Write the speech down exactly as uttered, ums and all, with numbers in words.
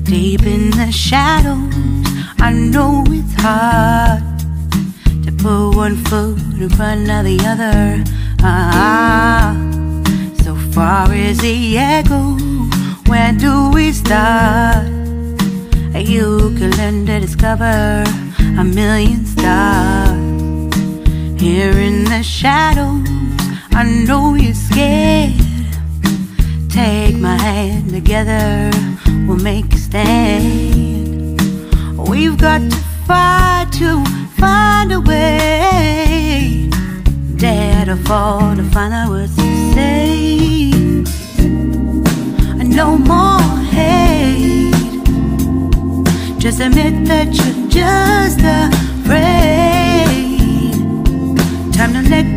Deep in the shadows, I know it's hard to put one foot in front of the other. Ah, so far is the echo, where do we start? You can learn to discover a million stars. Here in the shadows, I know you're scared. Take my hand, together we'll make a stand. We've got to fight to find a way. Dare to fall to find out what to say. No more hate. Just admit that you're just afraid. Time to let